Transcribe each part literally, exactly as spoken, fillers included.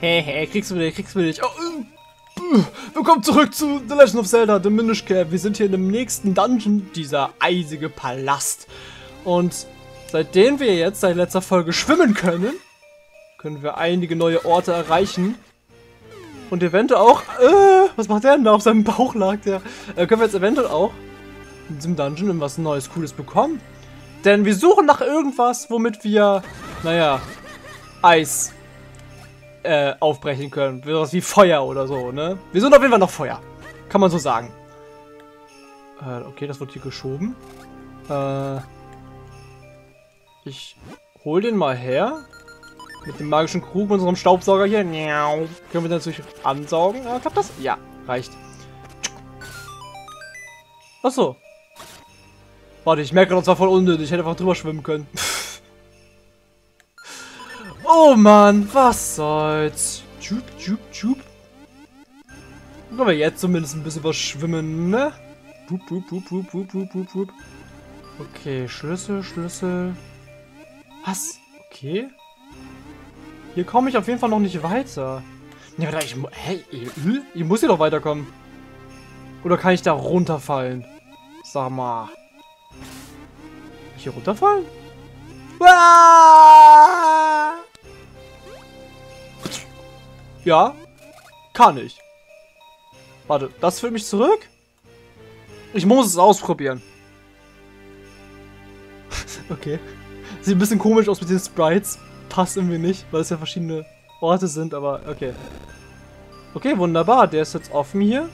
Hehe, kriegst du nicht, kriegst du nicht. Oh, uh, willkommen zurück zu The Legend of Zelda, The Minish Cap. Wir sind hier in dem nächsten Dungeon, dieser eisige Palast. Und seitdem wir jetzt seit letzter Folge schwimmen können, können wir einige neue Orte erreichen. Und eventuell auch, äh, was macht der denn da? Auf seinem Bauch lag der. Äh, können wir jetzt eventuell auch in diesem Dungeon irgendwas Neues, Cooles bekommen. Denn wir suchen nach irgendwas, womit wir, naja, Eis äh, aufbrechen können. Sowas wie Feuer oder so, ne? Wir suchen auf jeden Fall noch Feuer. Kann man so sagen. Äh, okay, das wird hier geschoben. Äh, ich hol den mal her. Mit dem magischen Krug mit unserem Staubsauger hier. Können wir den natürlich ansaugen? Ah, klappt das? Ja, reicht. Achso. Warte, ich merke, das war voll unnötig. Ich hätte einfach drüber schwimmen können. Oh Mann, was soll's. Tschup, tschup, tschup. Können wir jetzt zumindest ein bisschen was schwimmen, ne? Pup, pup, pup, pup, pup, pup, pup, pup. Okay, Schlüssel, Schlüssel. Was? Okay. Hier komme ich auf jeden Fall noch nicht weiter. Ne, warte, ich, hey, ich, ich muss hier doch weiterkommen. Oder kann ich da runterfallen? Sag mal. Kann ich hier runterfallen? Ja, kann ich. Warte, das führt mich zurück? Ich muss es ausprobieren. Okay. Sieht ein bisschen komisch aus mit den Sprites. Passt irgendwie nicht, weil es ja verschiedene Orte sind, aber okay. Okay, wunderbar. Der ist jetzt offen hier.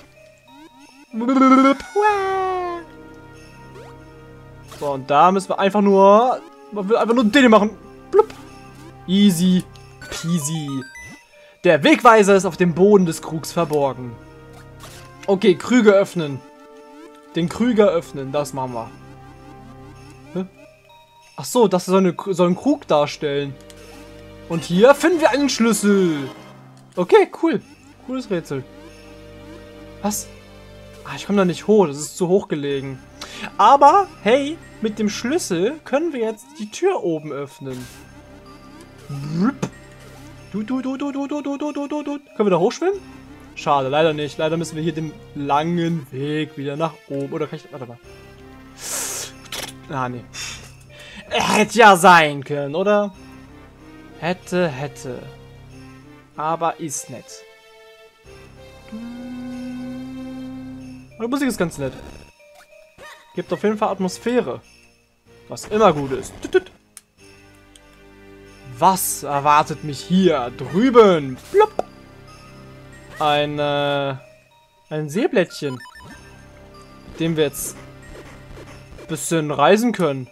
So, und da müssen wir einfach nur... Man will einfach nur den machen. Blub. Easy peasy. Der Wegweiser ist auf dem Boden des Krugs verborgen. Okay, Krüge öffnen. Den Krüger öffnen, das machen wir. Hä? Ach so, das soll, eine, soll ein Krug darstellen. Und hier finden wir einen Schlüssel. Okay, cool. Cooles Rätsel. Was? Ah, ich komme da nicht hoch. Das ist zu hoch gelegen. Aber, hey, mit dem Schlüssel können wir jetzt die Tür oben öffnen. Du, du, du, du, du, du, du, du, du, du, du. Können wir da hochschwimmen? Schade, leider nicht. Leider müssen wir hier den langen Weg wieder nach oben. Oder kann ich... Warte mal. Ah, nee. Hätte ja sein können, oder? Hätte, hätte. Aber ist nett. Die Musik ist ganz nett. Gibt auf jeden Fall Atmosphäre. Was immer gut ist. Was erwartet mich hier drüben? Plupp. Ein, äh, ein Seeblättchen. Mit dem wir jetzt ein bisschen reisen können.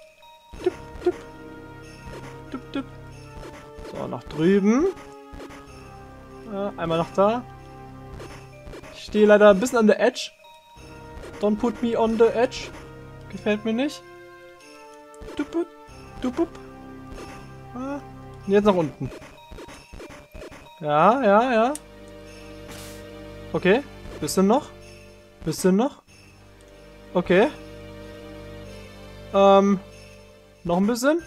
So, nach drüben. Ja, einmal nach da. Ich stehe leider ein bisschen an der Edge. Don't put me on the edge. Gefällt mir nicht. Dupup, dupup. Ah, jetzt nach unten. Ja, ja, ja. Okay. Bisschen noch. Bisschen noch. Okay. Ähm. Noch ein bisschen.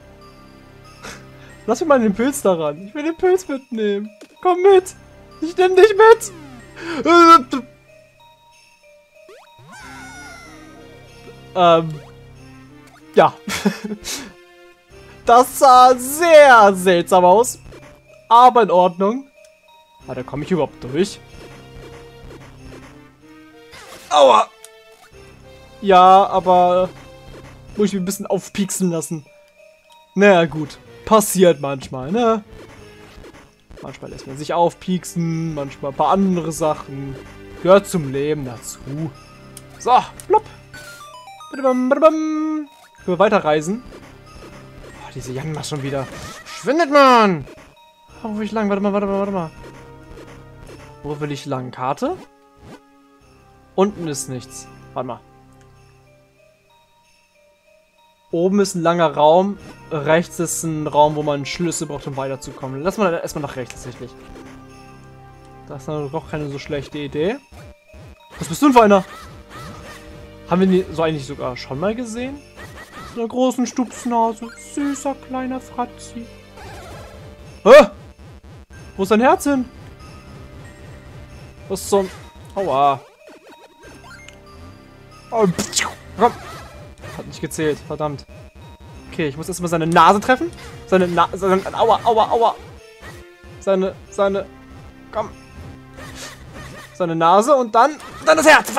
Lass mich mal den Pilz daran. Ich will den Pilz mitnehmen. Komm mit. Ich nehme dich mit. Ähm. Ja. Das sah sehr seltsam aus. Aber in Ordnung. Ah, da komme ich überhaupt durch. Aua. Ja, aber muss ich mich ein bisschen aufpieksen lassen. Naja, gut. Passiert manchmal, ne? Manchmal lässt man sich aufpieksen, manchmal ein paar andere Sachen. Gehört zum Leben dazu. So, plopp. Können wir weiterreisen? Oh, diese Jan macht schon wieder. Schwindet, man! Oh, wo will ich lang? Warte mal, warte mal, warte mal. Wo will ich lang? Karte? Unten ist nichts. Warte mal. Oben ist ein langer Raum. Rechts ist ein Raum, wo man Schlüssel braucht, um weiterzukommen. Lass mal erstmal nach rechts tatsächlich. Das ist doch keine so schlechte Idee. Was bist du denn für einer? Haben wir die so eigentlich sogar schon mal gesehen? So einer großen Stupsnase. Süßer kleiner Fratzi. Hä? Wo ist dein Herz hin? Was zum... Aua. Oh, komm. Hat nicht gezählt, verdammt. Okay, ich muss erstmal seine Nase treffen. Seine Nase... Seine, aua, aua, aua. Seine... Seine... Komm. Seine Nase und dann... Dann das Herz.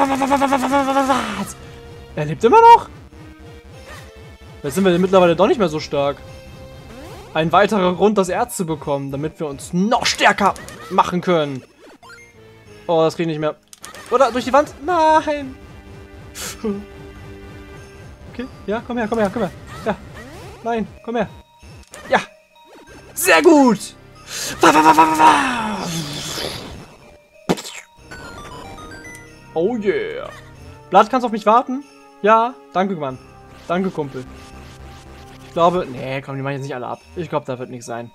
Er lebt immer noch? Jetzt sind wir mittlerweile doch nicht mehr so stark. Ein weiterer Grund, das Erz zu bekommen, damit wir uns noch stärker machen können. Oh, das kriege ich nicht mehr. Oder durch die Wand? Nein. Okay, ja, komm her, komm her, komm her. Ja, nein, komm her. Ja, sehr gut. Oh yeah. Blatt, kannst du auf mich warten? Ja, danke, Mann. Danke, Kumpel. Ich glaube... Nee, komm, die machen jetzt nicht alle ab. Ich glaube, da wird nichts sein.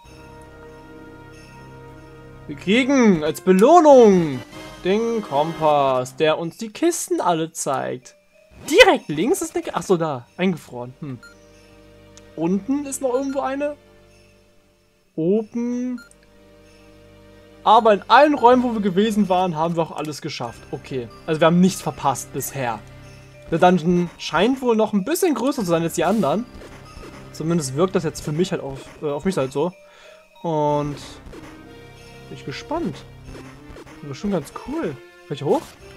Wir kriegen als Belohnung den Kompass, der uns die Kisten alle zeigt. Direkt links ist eine... Achso, da. Eingefroren. Hm. Unten ist noch irgendwo eine. Oben. Aber in allen Räumen, wo wir gewesen waren, haben wir auch alles geschafft. Okay. Also wir haben nichts verpasst bisher. Der Dungeon scheint wohl noch ein bisschen größer zu sein als die anderen. Zumindest wirkt das jetzt für mich halt auf, äh, auf mich halt so. Und bin ich gespannt. Das ist schon ganz cool. Kann ich hoch?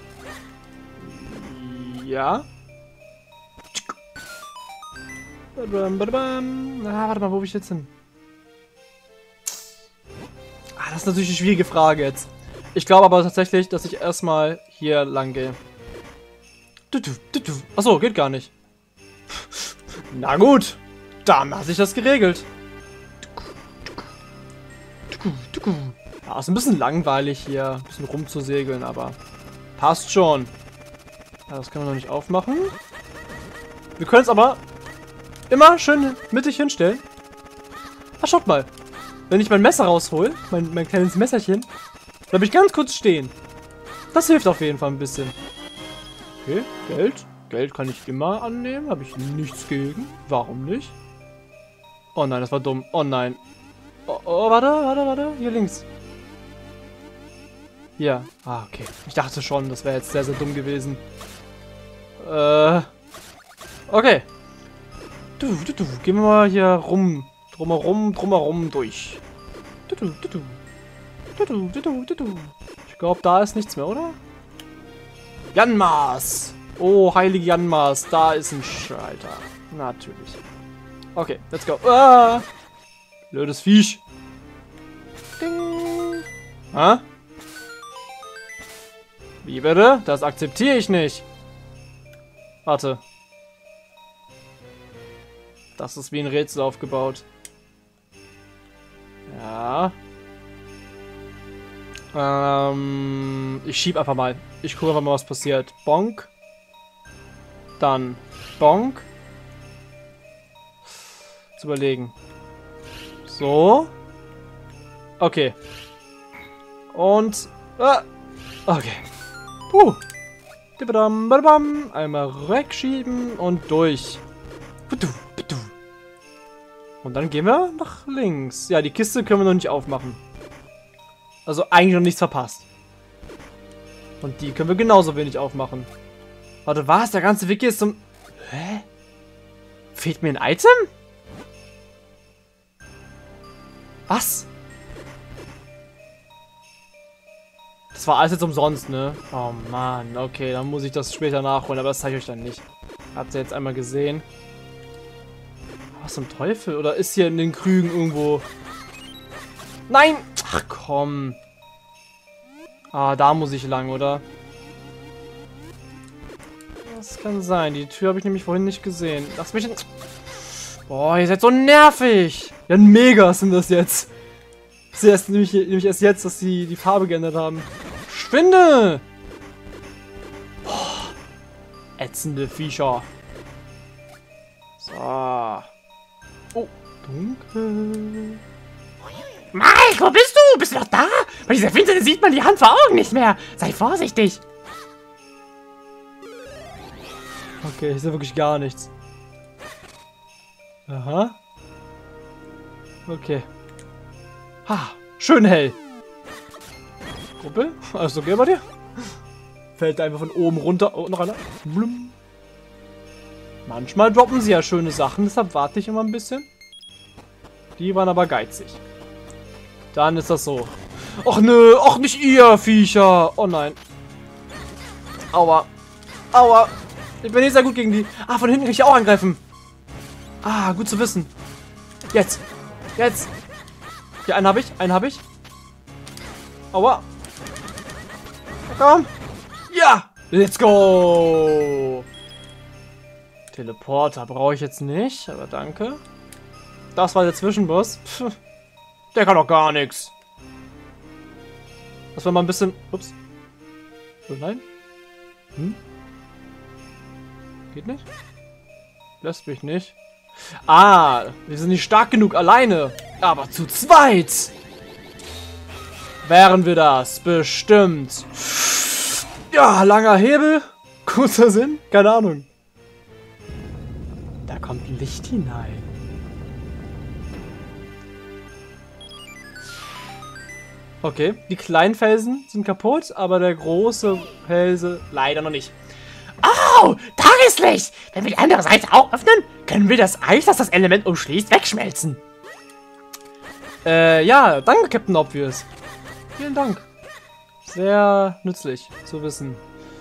Ja. Ah, warte mal, wo bin ich jetzt hin? Ah, das ist natürlich eine schwierige Frage jetzt. Ich glaube aber tatsächlich, dass ich erstmal hier lang gehe. Achso, geht gar nicht. Na gut, dann hat sich das geregelt. Ja, ist ein bisschen langweilig hier, ein bisschen rumzusegeln, aber passt schon. Ja, das können wir noch nicht aufmachen. Wir können es aber immer schön mittig hinstellen. Ah, schaut mal. Wenn ich mein Messer raushol, mein, mein kleines Messerchen, bleibe ich ganz kurz stehen. Das hilft auf jeden Fall ein bisschen. Okay, Geld. Geld kann ich immer annehmen. Habe ich nichts gegen. Warum nicht? Oh nein, das war dumm. Oh nein. Oh, oh, warte, warte, warte. Hier links. Hier. Ah, okay. Ich dachte schon, das wäre jetzt sehr, sehr dumm gewesen. Äh. Okay. Du, du, du. Gehen wir mal hier rum. Drumherum, drumherum durch. Du, du, du, du. Du, du, du, du, du, du. Ich glaube, da ist nichts mehr, oder? Janmas! Oh, heilige Janmas, da ist ein Schalter. Natürlich. Okay, let's go. Ah! Blödes Viech. Ding. Ha? Wie bitte? Das akzeptiere ich nicht. Warte. Das ist wie ein Rätsel aufgebaut. Ja. Ähm, ich schieb einfach mal. Ich gucke einfach mal, was passiert. Bonk. Dann Bonk. Zu überlegen. So. Okay. Und... Ah. Okay. Puh. Einmal wegschieben und durch. Und dann gehen wir nach links. Ja, die Kiste können wir noch nicht aufmachen. Also eigentlich noch nichts verpasst. Und die können wir genauso wenig aufmachen. Warte, was? Der ganze Weg hier ist zum... Hä? Fehlt mir ein Item? Was? Das war alles jetzt umsonst, ne? Oh Mann, okay, dann muss ich das später nachholen, aber das zeige ich euch dann nicht. Habt ihr jetzt einmal gesehen? Was zum Teufel? Oder ist hier in den Krügen irgendwo... Nein! Ach komm. Ah, da muss ich lang, oder? Das kann sein. Die Tür habe ich nämlich vorhin nicht gesehen. Lass mich in... Boah, ihr seid so nervig. Ja, ein Megas sind das jetzt. Das ist erst, nämlich, nämlich erst jetzt, dass sie die Farbe geändert haben. Schwinde! Boah. Ätzende Viecher. So. Oh, dunkel. Mike, wo bist du? Bist du noch da? Bei dieser Winde sieht man die Hand vor Augen nicht mehr. Sei vorsichtig. Okay, ich sehe wirklich gar nichts. Aha. Okay. Ha. Schön hell. Kuppel? Alles okay bei dir? Fällt einfach von oben runter. Oh, noch einer. Blum. Manchmal droppen sie ja schöne Sachen, deshalb warte ich immer ein bisschen. Die waren aber geizig. Dann ist das so. Och nö, och nicht ihr, Viecher. Oh nein. Aua. Aua. Ich bin nicht sehr gut gegen die. Ah, von hinten kann ich auch angreifen. Ah, gut zu wissen. Jetzt. Jetzt. Hier, einen habe ich. Einen habe ich. Aua. Komm. Ja. Let's go. Teleporter brauche ich jetzt nicht, aber danke. Das war der Zwischenboss. Pff, der kann doch gar nichts. Das war mal ein bisschen... Ups. Oh nein. Hm? Geht nicht? Lässt mich nicht. Ah, wir sind nicht stark genug alleine. Aber zu zweit wären wir das. Bestimmt. Ja, langer Hebel. Kurzer Sinn. Keine Ahnung. Da kommt Licht hinein. Okay, die kleinen Felsen sind kaputt, aber der große Felsen leider noch nicht. Oh, Tageslicht! Wenn wir die andere Seite auch öffnen, können wir das Eis, das das Element umschließt, wegschmelzen. Äh, ja, danke, Captain Obvious. Vielen Dank. Sehr nützlich zu wissen.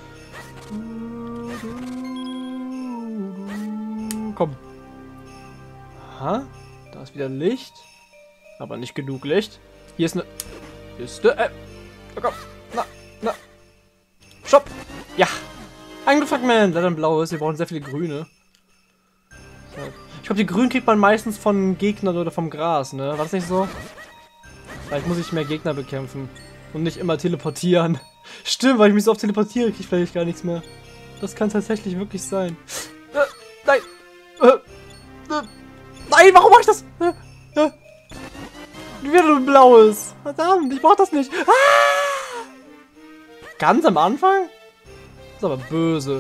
Komm. Aha, da ist wieder Licht. Aber nicht genug Licht. Hier ist eine Kiste. Äh, oh komm. Na, na. Stopp. Ja. Ein Fragment. Leider ein blaues. Wir brauchen sehr viele grüne. Ich glaube, die grünen kriegt man meistens von Gegnern oder vom Gras, ne? War das nicht so? Vielleicht muss ich mehr Gegner bekämpfen. Und nicht immer teleportieren. Stimmt, weil ich mich so oft teleportiere, kriege ich vielleicht gar nichts mehr. Das kann tatsächlich wirklich sein. Äh, nein. Äh, äh, nein, warum mache ich das? Äh, äh. Wieder ein blaues. Verdammt, ich brauche das nicht. Ah! Ganz am Anfang? Das ist aber böse.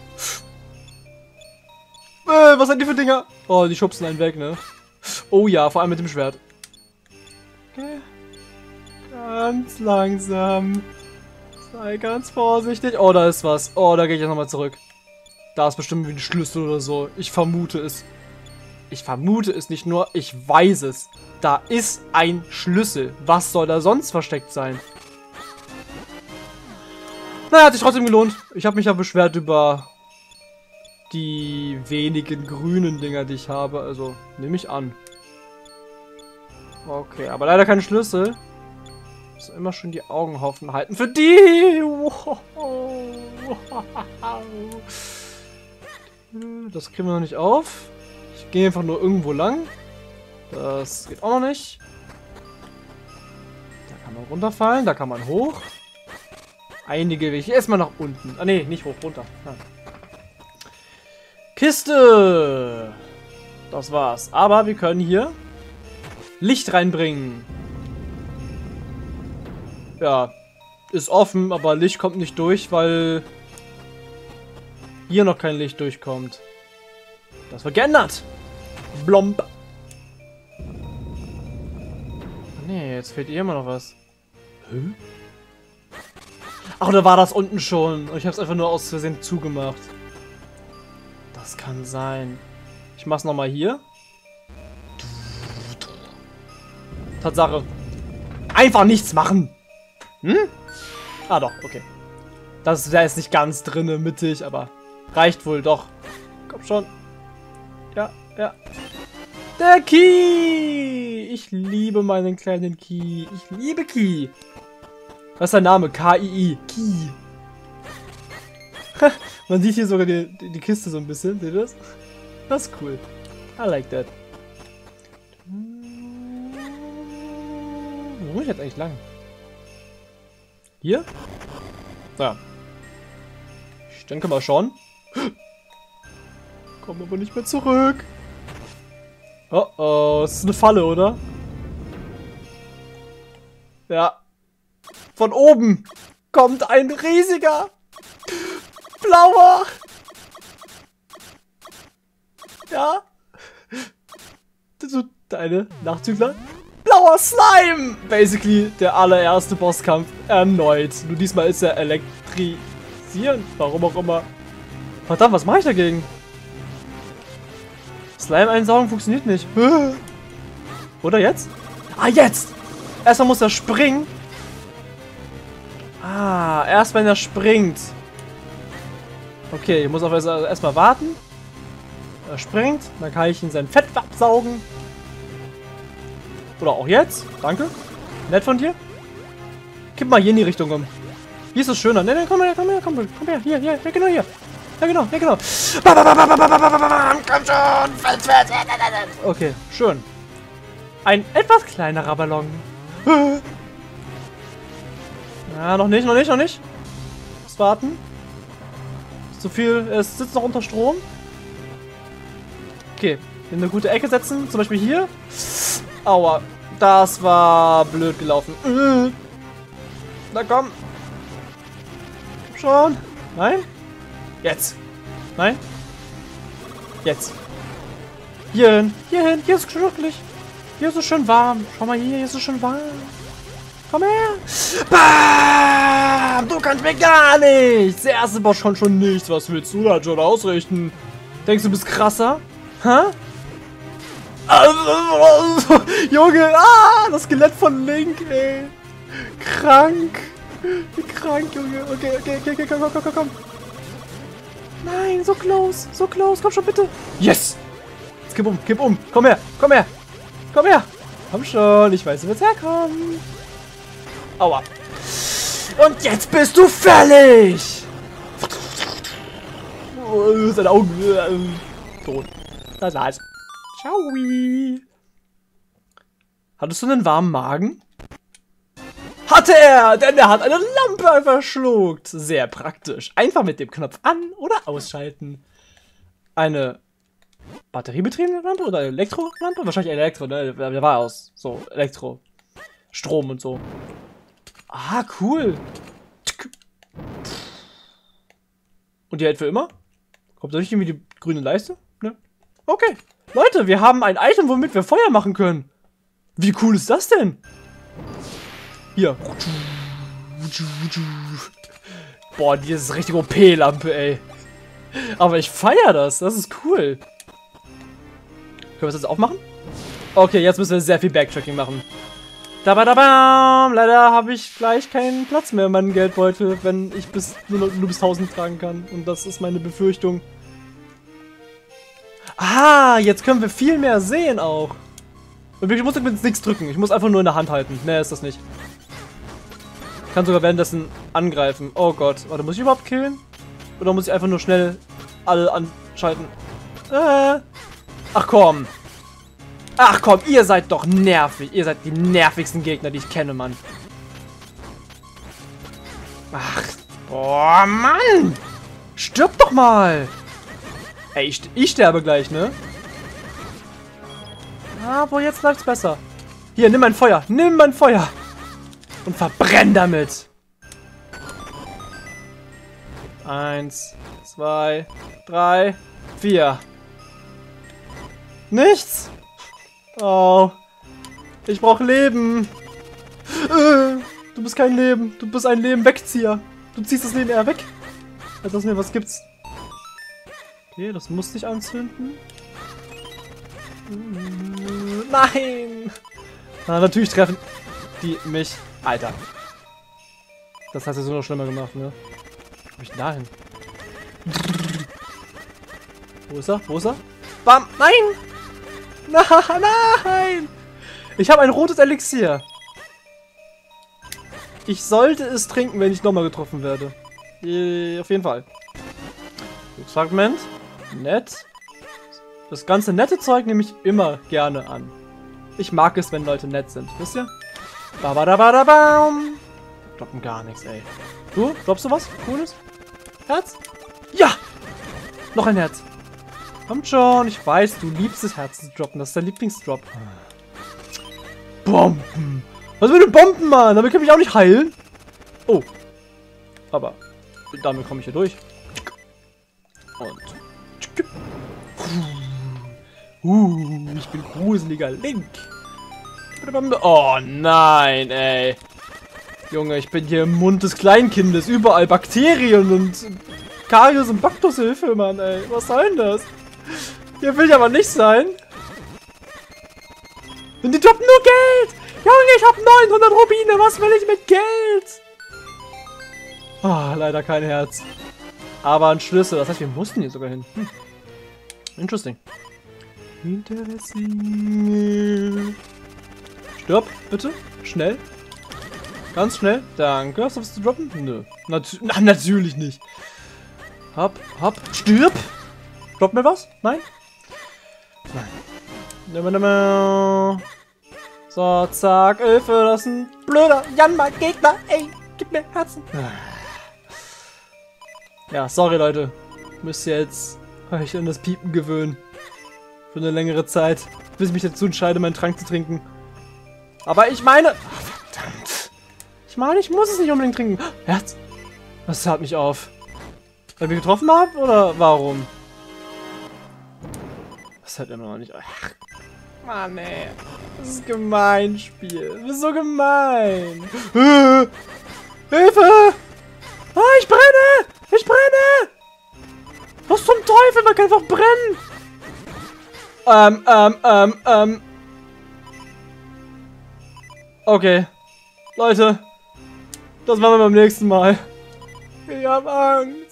Äh, was sind die für Dinger? Oh, die schubsen einen weg, ne? Oh ja, vor allem mit dem Schwert. Okay. Ganz langsam. Sei ganz vorsichtig. Oh, da ist was. Oh, da gehe ich jetzt nochmal zurück. Da ist bestimmt wie ein Schlüssel oder so. Ich vermute es. Ich vermute es nicht nur, ich weiß es. Da ist ein Schlüssel. Was soll da sonst versteckt sein? Naja, hat sich trotzdem gelohnt. Ich habe mich ja beschwert über die wenigen grünen Dinger, die ich habe. Also, nehme ich an. Okay, aber leider kein Schlüssel. Muss immer schon die Augen offen halten für die. Das kriegen wir noch nicht auf. Ich gehe einfach nur irgendwo lang. Das geht auch noch nicht. Da kann man runterfallen, da kann man hoch. Einige Wege. Erstmal nach unten. Ah ne, nicht hoch, runter. Ja. Kiste. Das war's. Aber wir können hier Licht reinbringen. Ja, ist offen, aber Licht kommt nicht durch, weil hier noch kein Licht durchkommt. Das wird geändert. Blomb. Nee, jetzt fehlt hier immer noch was. Hä? Ach, da war das unten schon. Und ich habe es einfach nur aus Versehen zugemacht. Das kann sein. Ich mach's nochmal hier. Tatsache. Einfach nichts machen. Hm? Ah doch, okay. Das wäre jetzt nicht ganz drinne, mittig, aber reicht wohl doch. Komm schon. Ja, ja. Der Key! Ich liebe meinen kleinen Key. Ich liebe Key. Was ist sein Name? K I I. Key. Man sieht hier sogar die, die, die Kiste so ein bisschen. Seht ihr das? Das ist cool. I like that. Wo muss ich jetzt eigentlich lang? Hier? Ja. Ich denke mal schon. Komm aber nicht mehr zurück. Oh oh, das ist eine Falle, oder? Ja. Von oben kommt ein riesiger blauer. Ja. So, deine Nachzügler. blauer Slime! Basically der allererste Bosskampf erneut. Nur diesmal ist er elektrisierend. Warum auch immer. Verdammt, was mache ich dagegen? Slime einsaugen funktioniert nicht. Oder jetzt? Ah, jetzt! Erstmal muss er springen. Ah, erst wenn er springt. Okay, ich muss auf erstmal warten. Er springt, dann kann ich ihn sein Fett absaugen. Oder auch jetzt. Danke. Nett von dir. Kipp mal hier in die Richtung um. Hier ist es schöner. Ne, ne, komm her, komm her, komm her, komm her. Hier, hier, ja, genau hier. Ja, genau, ja, genau. Komm schon. Okay, schön. Ein etwas kleinerer Ballon. Ja, noch nicht, noch nicht, noch nicht. Muss warten. Ist zu viel. Es sitzt noch unter Strom. Okay, in eine gute Ecke setzen. Zum Beispiel hier. Aua, das war blöd gelaufen. Na komm. Schon. Nein. Jetzt. Nein. Jetzt. Hierhin. Hierhin. Hier ist es schnuckelig. Hier ist es schön warm. Schau mal hier. Hier ist es schön warm. Komm her. Bam! Du kannst mir gar nichts. Der erste Boss kann schon nichts. Was willst du da schon ausrichten? Denkst du, du bist krasser? Hä? Junge, ah, das Skelett von Link, ey. Krank. Wie krank, Junge. Okay, okay, okay, okay, komm, komm, komm, komm. Nein, so close, so close. Komm schon, bitte. Yes. Jetzt kipp um, kipp um. Komm her, komm her. Komm her. Komm schon, ich weiß, wo es herkommt. Aua. Und jetzt bist du fällig. Oh, seine Augen. Tot. Das war's. Ciao. Hattest du einen warmen Magen? Hatte er, denn er hat eine Lampe verschluckt. Sehr praktisch. Einfach mit dem Knopf an- oder ausschalten. Eine batteriebetriebene Lampe oder Elektrolampe? Wahrscheinlich Elektro, ne? Der war aus. So, Elektro. Strom und so. Ah, cool. Und die hält für immer? Kommt da nicht irgendwie die grüne Leiste? Ne? Okay. Leute, wir haben ein Item, womit wir Feuer machen können. Wie cool ist das denn? Hier. Boah, die ist richtig O P-Lampe, ey. Aber ich feiere das. Das ist cool. Können wir das jetzt aufmachen? Okay, jetzt müssen wir sehr viel Backtracking machen. Dabadabam! Leider habe ich gleich keinen Platz mehr in meinem Geldbeutel, wenn ich bis nur, nur bis tausend tragen kann. Und das ist meine Befürchtung. Ah, jetzt können wir viel mehr sehen auch. Und ich muss jetzt nichts drücken. Ich muss einfach nur in der Hand halten. Mehr ist das nicht. Ich kann sogar währenddessen angreifen. Oh Gott. Warte, muss ich überhaupt killen? Oder muss ich einfach nur schnell alle anschalten? Äh. Ach komm. Ach komm, ihr seid doch nervig. Ihr seid die nervigsten Gegner, die ich kenne, Mann. Ach. Boah, Mann. Stirb doch mal. Ey, ich, ich sterbe gleich, ne? Aber jetzt läuft's besser. Hier, nimm mein Feuer. Nimm mein Feuer. Und verbrenn damit. Eins, zwei, drei, vier. Nichts. Oh. Ich brauche Leben. Äh, du bist kein Leben. Du bist ein Leben-Wegzieher. Du ziehst das Leben eher weg. Als dass mir was gibt's. Okay, das muss nicht anzünden. Nein! Na, natürlich treffen die mich. Alter. Das hat es nur noch schlimmer gemacht, ne? Wo hab ich denn da hin? Wo ist er? Wo ist er? Bam! Nein! Na, nein! Ich habe ein rotes Elixier. Ich sollte es trinken, wenn ich nochmal getroffen werde. E auf jeden Fall. Fragment. Nett. Das ganze nette Zeug nehme ich immer gerne an. Ich mag es, wenn Leute nett sind. Wisst ihr? Babadabadabam. Droppen gar nichts, ey. Du? Droppst du was? Cooles? Herz? Ja! Noch ein Herz. Kommt schon. Ich weiß, du liebst es, Herzen zu droppen. Das ist dein Lieblingsdrop. Bomben. Was für eine Bomben, Mann? Damit kann ich mich auch nicht heilen. Oh. Aber damit komme ich hier durch. Und. Uh, ich bin gruseliger Link. Oh nein, ey. Junge, ich bin hier im Mund des Kleinkindes. Überall Bakterien und Karies und Baktushilfe, Mann, ey. Was soll denn das? Hier will ich aber nicht sein. Und die droppen nur Geld. Junge, ich hab neunhundert Rubine. Was will ich mit Geld? Ah, oh, leider kein Herz. Aber ein Schlüssel. Das heißt, wir mussten hier sogar hin. Hm. Interesting. Interesting. Stirb, bitte. Schnell. Ganz schnell. Danke. Hast du was zu droppen? Nö. Nat Na, natürlich nicht. Hopp, hopp. Stirb. Droppt mir was? Nein? Nein. So, zack. Hilfe, das ist ein blöder Janma-Gegner. Ey, gib mir Herzen. Ja, sorry, Leute. Müsst ihr jetzt euch an das Piepen gewöhnen. Für eine längere Zeit. Bis ich mich dazu entscheide, meinen Trank zu trinken. Aber ich meine... Oh, verdammt. Ich meine, ich muss es nicht unbedingt trinken. Herz. Das hat mich auf. Weil ich mich getroffen habe? Oder warum? Das hat immer noch nicht... Ach, Mann, ey. Das ist gemein, Spiel. Das ist so gemein. Hilfe! Ah, ich brenne! Ich brenne! Was zum Teufel? Man kann einfach brennen! Ähm, ähm, ähm, ähm. Okay. Leute. Das machen wir beim nächsten Mal. Ich hab Angst.